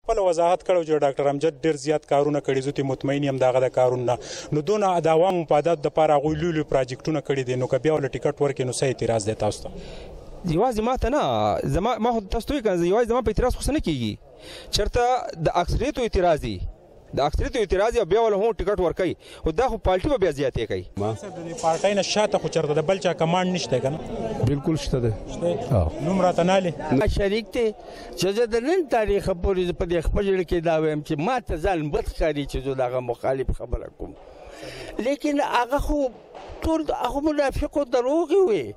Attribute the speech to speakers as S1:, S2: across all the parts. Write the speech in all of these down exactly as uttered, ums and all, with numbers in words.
S1: خپل وضاحت کړو چې ډاکټر امجد ډیر زیات کارونه کړي، زه ته مطمئن یم دغه د کارونه نو دونه د عوامو مفادات دپاره هغوی لوی لوی پراجیکټونه کړي دي، نو که بیا ورله ټیکټ ورکړي نو څه اعتراض دی تاسو ته؟
S2: یوازې ما ته نه، زما ما خو تاسو ته وایي که یوازې زما په اعتراض خو څه نه کېږي، چېرته د اکثریتو اعتراض وي، د اکثریتو اعتراض او بیا ول هم ټیکټ ورکوي، خو دا خو پارټي به بیا زیاتې کوي.
S1: د پارټۍ نه شاته خو چېرته د بل چا کمانډ نشته که نه؟
S3: بالکل شته دی.
S1: نوم راته نالې
S4: شریک دی چې زه د نن تاریخه پورې په دې خپل زړه کې دا وایم چې ما ته ځان بد ښکاري چې زه د هغه مخالف خبره کوم، لیکن هغه خو ټول هغه منافقو دروغې وې.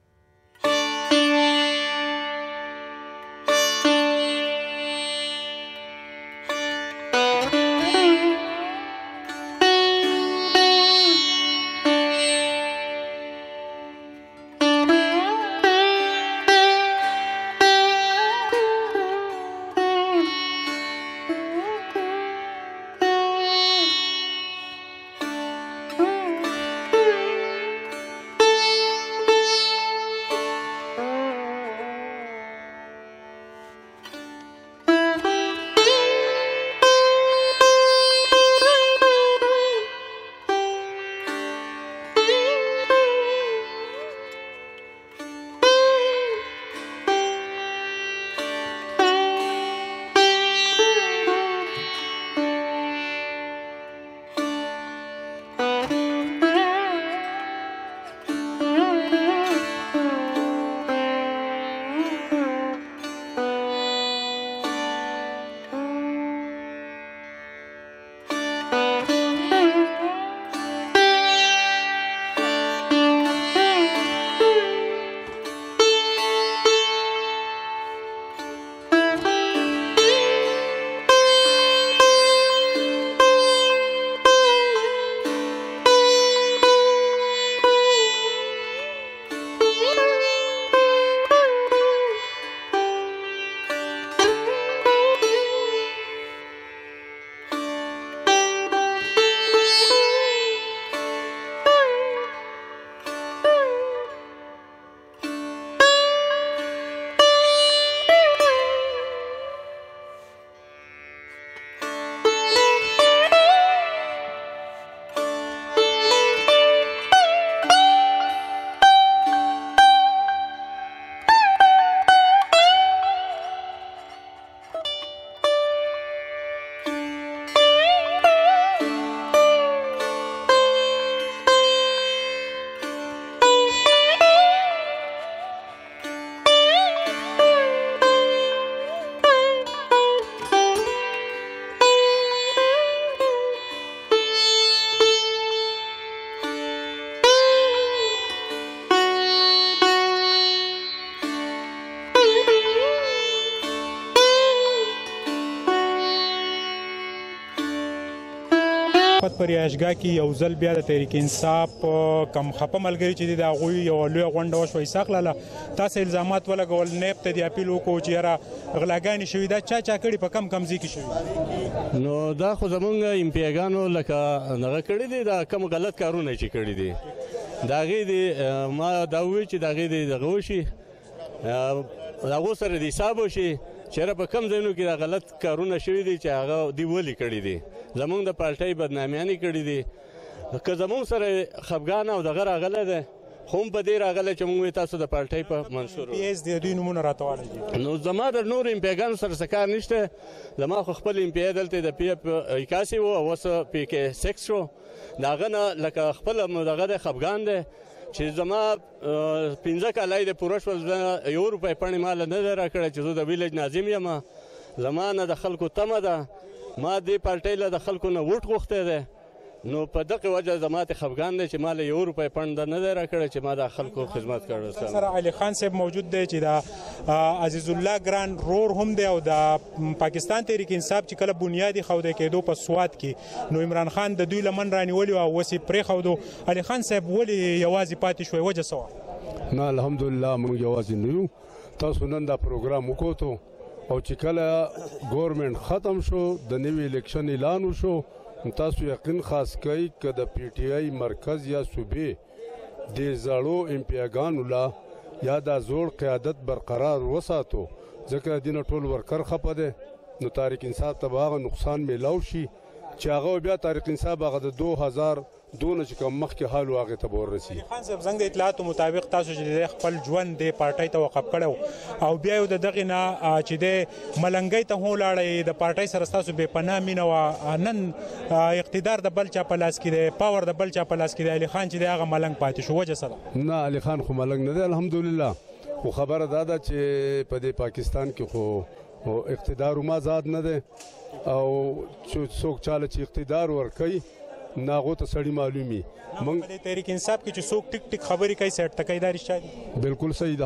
S1: په ریاشګاه کې یو ځل بیا د تحریک انصاف کم خپه ملګري چې دي د هغوی یوه لویه غونډه وشوه عیساق لاله تاسو الزامات ولګول، نیب ته دې اپیل وکړو چې یاره غلاګانې شوي دا چا چا کړي، په کم کم ځای کې شوي؟
S5: نو دا خو زمونږ امپیاګانو لکه دغه کړي دي، دا کم غلط کارونه چې کړي دي د هغې دې ما دا وویل چې د هغې دې دغه وشي، د هغو سره د حساب وشي چې یاره په کم ځایونو کې دا غلط کارونه شوي دي چې هغه دوی ولې کړي دي، زمونږ د پارټۍ بدنامیانې کړي دي. که زمونږ سره خفګان او دغه راغلی دی خو هم په دې راغلی چې موږ تاسو د پارټۍ په منشور
S1: پی ایس د دوی نومونه راته واړئ.
S5: نو زما د نورو امپیاګانو سره څه کار نشته، زما خو خپل امپیا دلته د پی اف اکاسي و او اوس پی کې سکس شو، د هغه نه لکه خپل دغه دی خفګان دی چې زما پنځه کاله یې د پوره شول، یو روپۍ پڼې ما له نه ده راکړی چې زه د ویلج ناظم یم، زما نه د خلکو تمه ده، ما دې پارټۍ له د خلکو نه ووټ غوښتی دی، نو په دغه وجه زما ته خفګان دی چې ما له یو روپۍ پنډ نه دی راکړی چې ما د خلکو خدمت کړی.
S1: سره علي خان صاحب موجود دی چې د عزیز الله ګران رور هم دی او د پاکستان تحریک انصاف چې کله بنیادي ښودی کېدو په سوات کې نو عمران خان د دوی لمن رانیولي او اوس یې پرېښودو. علي خان صاحب ولې یوازې پاتې شوی، وجه څه وه؟
S3: نه الحمدلله موږ یوازې نه یو، تاسو نن دا پروګرام وکړو او چې کله ګورنمنټ ختم شو د نوي الیکشن اعلان وشو تاسو یقین خاص کوي که د پی ټی آی مرکز یا صوبې د زړو امپیاګانو لا یا د زوړ قیادت برقرار وساتو، ځکه دینه ټول ورکر خپه دی نو طارق انصاف ته به هغه نقصان میلاو شي چې هغه بیا طارق انصاف هغه د دو هزار دونه چې کوم مخکې حال و هغې ته به وررسي.
S1: خان صاحب زنګ د اطلاعاتو مطابق تاسو چې د خپل ژوند د پارټۍ ته وقف کړی او بیا یو د دغې نه چې د ملنګۍ ته هم ولاړئ د پارټۍ سره ستاسو بې پناه مینه وه، نن اقتدار د بل چا په لاس کې دی، پاور د بل چا په لاس کې دی، علي خان چې دی هغه ملنګ پاتې شو، وجه څه ده؟
S3: نه علي خان خو ملنګ نه دی الحمدلله، خو خبره دا ده چې په دې پاکستان کې خو اقتدار هم آزاد نه دی او څوک چاله چې اقتدار ورکوي نه هغو ته سړي معلومي.
S1: موږ په دې تحریک انصاف کې چې څوک ټیک ټیک خبرې کوي سیټ ته کوي دا رښتیا دي؟
S3: بالکل صحیح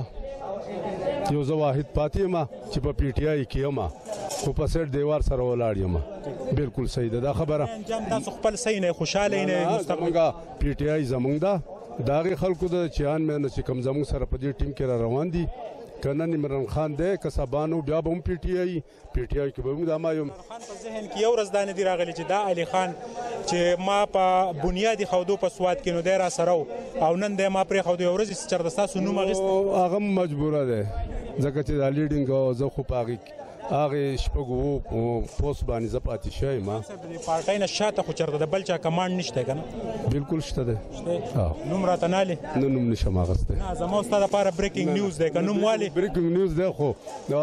S3: ده. یو زه واحد پاتې یم چې په پی ټي آی کې یم خو په سیټ دیوار سره ولاړ یم. بالکل صحیح ده دا خبره.
S1: انجام تاسو خپل صحیح نه خوشحاله نه مستقبل
S3: پی ټي آی زمونږ ده، د هغې خلکو د چې ان مې چې کوم زمونږ سره په دې ټیم کې را روان دي، که نن عمران خان دی که سبا نو بیا به هم پی ټي آی پی ټي آی کې به موږ دا ما یم.
S1: خان په ذهن کې یو ورځ دا نه دي راغلی چې دا علي خان چې ما په بنیادي خودو په سواد کې نو دی را سره او نن دی ما پرېښودو یو ورځ چېرته ستاسو نوم اخیستی؟
S3: هغه هم مجبوره دی ځکه چې دا لیډینګ او زه خو په هغې هغې شپږو پوسټ باندې زه پاتې شوی یم.
S1: د پارټۍ نه شاته خو چېرته د بل چا کمانډ نشته که نه؟
S3: بالکل شته دی.
S1: نوم راته نه هلې؟
S3: نه نوم نشم اخیستی.
S1: نه زما ستا دپاره بریکینګ نیوز دی که نوم والې؟
S3: بریکینګ نیوز دی خو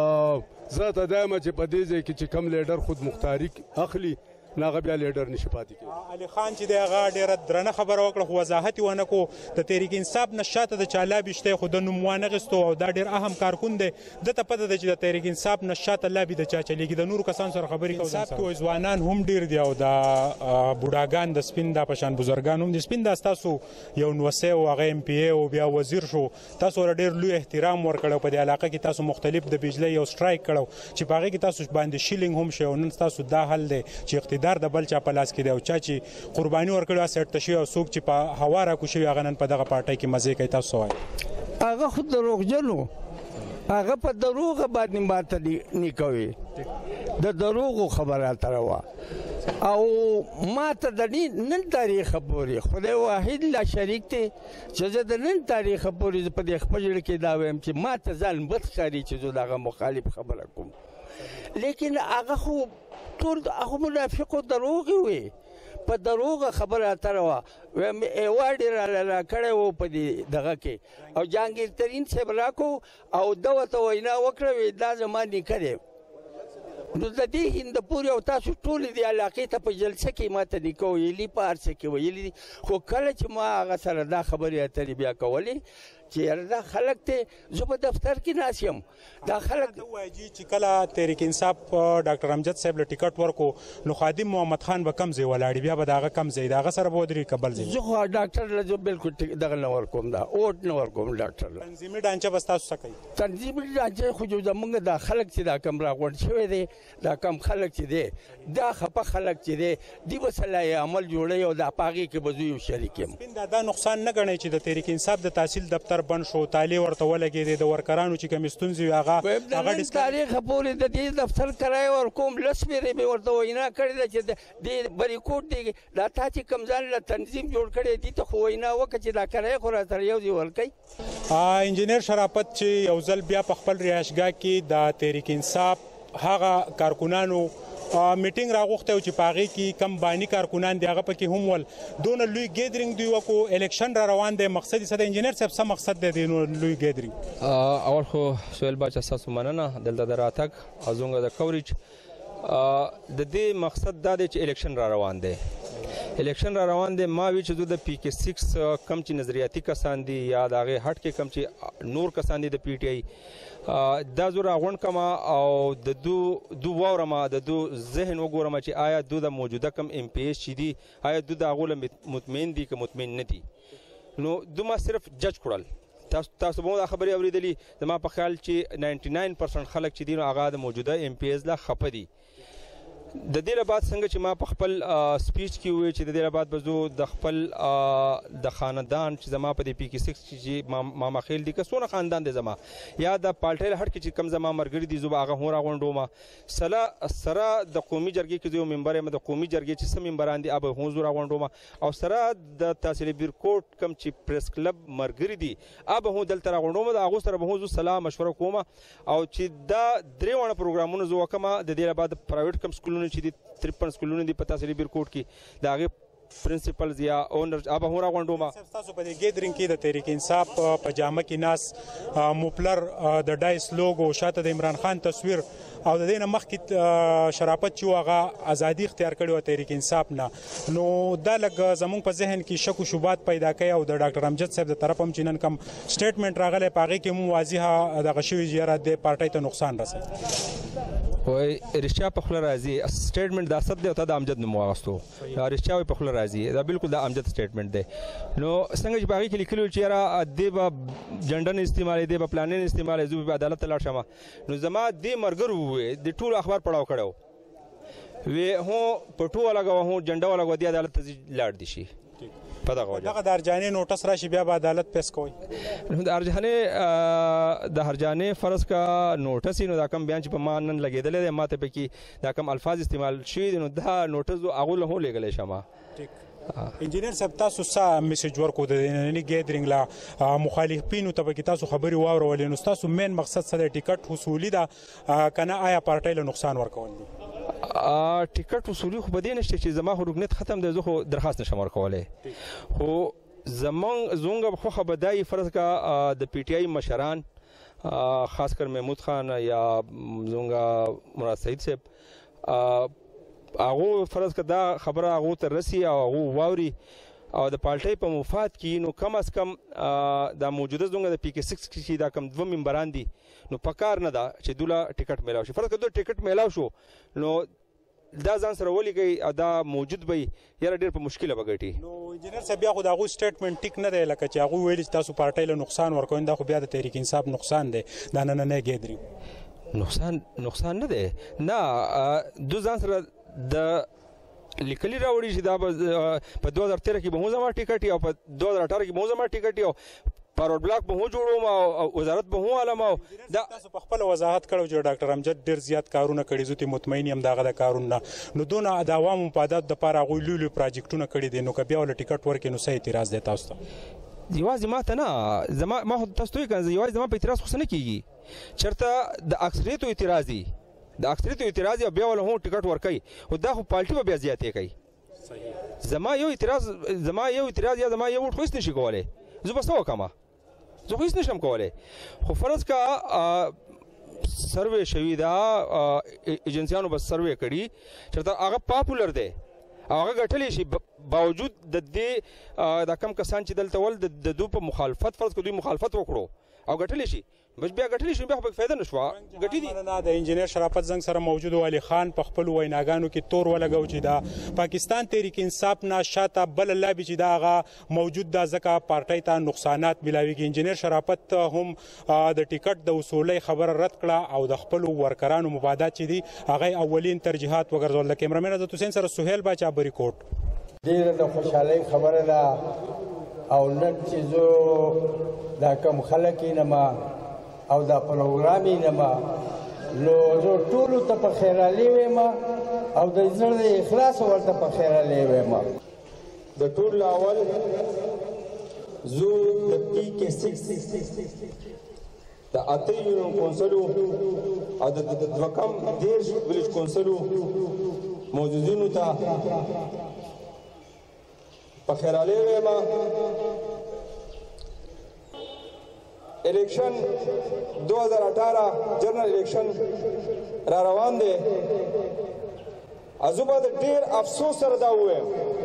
S3: زه ته دا یم چې په دې ځای کې چې کم لیډر خود مختاري اخلي نه هغه بیا لیډر نشي پاتې کېږي.
S1: علي خان چې دی هغه ډېره درنه خبره وکړه خو وضاحت یې ونه کړو. د تحریک انصاف نه شاته د چا لابي شته خو د نوم وانغېستو او دا ډېر اهم کارکون دی. ده ته پته ده چې د تحریک انصاف نه شاته لابي د چا چلېږي. د نورو کسانو سره خبرې کوو انصاف کې ځوانان هم ډېر دي او د بوډاګان د سپین دا په شان بزرګان هم دي. سپین دا ستاسو یو نوسی و هغه ایم پی ای او بیا وزیر شو، تاسو ورته ډېر لوی احترام ورکړی. په دې علاقه کې تاسو مختلف د بجلۍ یو سټرایک کړی چې په هغې کې تاسو باندې شیلینګ هم شوی او نن ستاسو دا حل دی چې اقتدار د بل چا په لاس کې دی او چا چې قرباني ورکړې وه سیټ ته شوي او څوک چې په هوا راکو شوي هغه نن په دغه پارټۍ کې مزې کوي. تاسو څه وایئ؟
S4: هغه خو دروغجن و، هغه په دروغ باندې ماته نه کوي، د دروغو خبره اتره وه او ما ته د نن تاریخ پورې خدای واحد لا شریک دی چې زه د نن تاریخ پورې په دې خپل زړه کې دا وایم چې ما ته ځان بد ښکاري چې زه د هغه مخالف خبره کوم. لیکن هغه خو ټول هغه منافقو دروغ وي، په دروغه خبره اتره وه. ایوارډ یې راله کړی و په دې دغه کې او جهانګیر ترین صاحب راکړو او ده ورته وینا وکړه دا زما نیکه دی. نو د دې هندپورې او تاسو ټولې دې علاقې ته په جلسه کې ما ته نیکه ویلي، په هر څه کې ویلي دي، خو کله چې ما هغه سره دا خبرې اترې بیا کولې چې یاره دا خلک ته زه په دفتر کې ناست یم دا خلک
S1: وایي چې کله تحریک انصاف ډاکټر امجد صاحب له ټکټ ورکو نو خادم محمد خان به کم ځای ولاړي، بیا به د هغه کم ځای د هغه سره به ودرېږي که بل ځای؟
S4: زه خو ډاکټر له زه بالکل دغه نه ورکوم، دا اوټ نه ورکوم ډاکټر له.
S1: تنظیمي ډانچه به ستاسو څه کوي؟
S4: تنظیمي ډانچه خو زموږ دا خلک چې دا کم راغونډ شوی دی، دا کم خلک چې دی دا خفه خلک چې دی دوی به صلاحي عمل جوړوي او دا په هغې کې به زه یو شریک یم.
S1: دا دا نقصان نه ګڼئ چې د تحریک انصاف د تحصیل دفتر بند شو، تالې ورته ولګېدې، د ورکرانو چې کومې ستونزې وي هغه
S4: هغه تاریخه پورې د دې دفتر کرایه ورکوم لس پېرې مې ورته وینا کړې ده چې د بریکوټ دی دا تا چې کوم ځان له تنظیم جوړ کړی دي ته خو وینا وکړه چې دا کرایه خو راته یو ځای ورکوي.
S1: انجینر شرافت چې یو ځل بیا په خپل رهایشګاه کې د تحریک انصاف هغه کارکنانو میټینګ راغوښتی و چې په هغې کې کم باني کارکنان دي هغه پکې هم ول، دونه لوی ګیدرینګ دوی وکړو، الیکشن را روان دی، مقصد یې څه دی انجینر صاحب څه مقصد دی د لوی ګیدرینګ؟
S2: اول خو سهیل باچا ستاسو مننه دلته د راتګ او زموږ د کوریج. د دې مقصد دا دی چې الیکشن را روان دی، الیکشن را روان دی. ما وی چې دوی د پی کې سکس کم چې نظریاتي کسان دي یا د هغې هټ کې کم چې نور کسان دي د پی ټي آی دا زه راغونډ کړم او د دو دو واورم د دو ذهن وګورم چې آیا دو د موجوده کم ایم پی ایس چې دي آیا دو د هغو له مطمئن دي که مطمئن نه دي. نو دو ما صرف جج کړل. تاسو تاسو به دا خبرې اورېدلي زما په خیال چې ناینټي ناین پرسنټ خلک چې دي نو هغه د موجوده ایم پی ایس له خفه دي. د دې نه بعد څنګه چې ما په خپل سپیچ کې وویل چې د دې نه بعد به زه د خپل د خاندان چې زما په دې پی کې سکس چې ماما خیل دي که څونه خاندان دی زما یا د پالټۍ له هټ کې چې کم زما ملګري دي زه به هغه هم راغونډوم سره سره د قومي جرګې کې زه یو ممبر یم د قومي جرګې چې څه ممبران دي هغه هم زه راغونډوم او سره د تحصیل بیرکوټ کم چې پریس کلب ملګري دي هغه هم دلته راغونډوم د هغو سره به هم زه سلا مشوره کوم او چې دا درې واړه پروګرامونه زه وکړم د دې نه بعد پرایویټ کم سکولونه چې دي ترپن سکولونه دي په تحصیل بیرکوټ کې د هغې پرنسپلز یا اونر هغه هم راغونډوم.
S1: تاسو په دې ګیدرینګ کې د تحریک انصاف په جامه کې ناس موپلر د ډایس لوګو شاته د عمران خان تصویر او د دې نه مخکې شرافت چې هغه ازادي اختیار کړې وه تحریک انصاف نه نو دا لږ زموږ په ذهن کې شک و شبهات پیدا کوي او د ډاکټر امجد صاحب د طرف هم چې نن کوم سټیټمنټ راغلی په هغې کې هم واضحه دغه شوي چې یاره دې پارټۍ ته نقصان رسوي.
S2: وای رښتیا په خوله راځي سټیټمنټ دا سب دی او تا د امجد نوم واغستو رښتیا وایي په خوله راځي دا بالکل د امجد سټیټمنټ دی نو څنګه چې په هغې کې لیکلي چې یاره دې به جنډه نه استعمالوي دې به پلانې نه استعمالوي زه به عدالت ته لاړ شم نو زما دې ملګرو ووایي د ټولو اخبار پړاو کړی و وی هو پټو ولګوه هو جنډه ولګوه دې عدالت ته لاړ دي شي په دغه وجه
S1: دغه د هرجانې نوټس راشي بیا به عدالت پیش کوئ
S2: نو د هرجانې د هرجانې فرض کا نوټس نو دا کم بیان چې په ما نن لګېدلی دی ما ته پکې دا کم الفاظ استعمال شوي دي نو دا نوټس هغو له هم لېږلی شم.
S1: انجینر صاحب تاسو څه میسج ورکو د ننني ګیدرینګ له مخالفینو ته پکې تاسو خبرې واورولې نو ستاسو مین مقصد څه دی ټیکټ حصولي ده که نه آیا پارټۍ له نقصان ورکول دي؟
S2: ټیکټ حصولي خو په دې نشته چې زما خو رکنیت ختم دی زه خو درخواست نشم ورکولی خو زمونږ زمونږ خوښه به دا یي فرض کا د پی ټي آی مشران خاص کر محمود خان یا زمونږ مراد سعید صاحب هغو فرض که دا خبره هغو ته رسي او هغو واوري او د پالټۍ په مفاد کې نو کم از کم دا موجوده زموږ د پی کې سکس کې دا کم دوه ممبران دي نو پکار نه ده چې دوله ټیکټ میلاو شي فرض که دوی ټیکټ میلاو شو نو دا ځان سره ولیکئ او دا موجود به یاره ډېر په مشکله به ګټي.
S1: نو انجینر صاحب بیا خو د هغوی سټیټمنټ ټیک نه دی لکه چې هغوی ویلي چې تاسو پارټۍ له نقصان ورکوئ دا خو بیا د تحریک انصاف نقصان دی دا نننی ګیدرینګ
S2: نقصان نقصان نه دی نه دو ځان سره د لیکلي راوړي چې دا به په دوه زره تېره کې به هم زما ټیکټ او په دوه زره اټاره کې به هم زما ټیکټ او فارورډ بلاک به هم جوړوم او وزارت به هم علم او
S1: دا تاسو په خپله وضاحت کړو چې ډاکټر امجد ډېر زیات کارونه کړي زه ترې مطمئن یم د هغه د کارونو نه نو دونه د عوامو مفاداتو دپاره هغوی لوی لوی پراجیکټونه کړي دي نو که بیا ورله ټیکټ ورکړي نو څه اعتراض دی تاسو ته؟
S2: یوازې ما ته نه زما ما خو تاسو ته وایي یوازې زما په اعتراض خو څه نه کېږي چېرته د اکثریتو اعتراض دي د اکثریتو اعتراض او بیا ولا هم ټیکټ ورکوي خو دا خو پالټي به بیا زیاتې کوي زما یو اعتراض زما یو اعتراض یا زما یو ووټ خو هېڅ نشي کولی زه به څه وکړم زه خو هېڅ نشم کولی خو فرض که سروې شوي دا ایجنسیانو به سروې کړي چېرته هغه پاپولر دی او هغه ګټلی شي باوجود د دې دا کم کسان چې دلته ول د دو په مخالفت فرض که دوی مخالفت وکړو او ګټلی شي بس بیا ګټلی شي بیا خو پکې فایده نه شوه ګټي دي.
S1: د انجینر شرافت زنګ سره موجود و علي خان په خپلو ویناګانو کې تور ولګو چې دا پاکستان تحریک انصاف نه شاته بله لابي چې دا هغه موجود ده ځکه پارټۍ ته نقصانات میلاویږي. انجینر شرافت هم د ټیکټ د وصولۍ خبره رد کړه او د خپلو ورکرانو مفادات چې دي هغه اولین ترجیحات وګرځول. د کیمرامین عزت حسین سره سهیل باچا بریکوټ.
S4: ډېره د خوشحالۍ خبره ده او نن چې زه دا کم خلک ینما او دا پروګرام ینما نو زه ټولو ته په خیرالي ویم او د زړه د اخلاص ورته په خیرالي ویم.
S6: د ټول اول زه د پی کې سکس د اته یونین کونسلو او د دوکم دیرش ویلیج کونسلو موجودینو ته په خیرالي ویم. الیکشن دو ہزار اٹھارہ جنرل الیکشن را روان دی ازو به د ډېر افسوس سره دا ووایم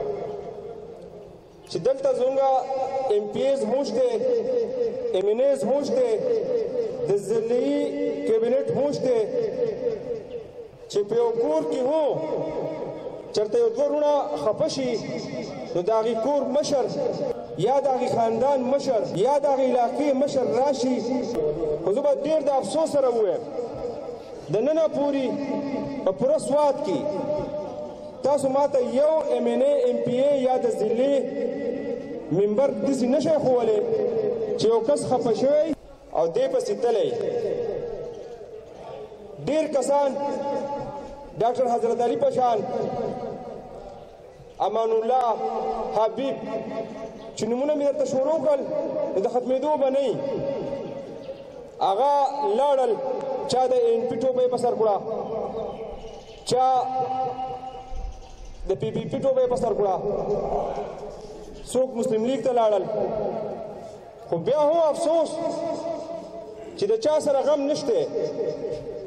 S6: چې دلته زموږ ایم پی ایز هم شته ایم این ایز هم شته د ضلعي کابینټ هم شته چې په یو کور کې هم چېرته یو دوه وروڼه خفه شي نو د هغې کور مشر یا د هغې خاندان مشر یا د هغې علاقې مشر راشي خو زه به ډېر د افسوس سره ووایم د ننه پورې په پوره سوات کې تاسو ماته یو ایم این ای ایم پی ای یا د ضلعې ممبر داسې نشئ ښوولی چې یو کس خفه شوی او دې پسې تللی ډېر کسان ډاکټر حضرت علي په شان امان الله حبیب چې نومونه مې درته شروع کړل نو د ختمېدو به نه وي هغه لاړل چا د این پي ټوپه یې په سر کړه چا د پی پی پي ټوپه یې په سر کړه څوک مسلم لیگ ته لاړل خو بیا هم افسوس چې د چا سره غم نشته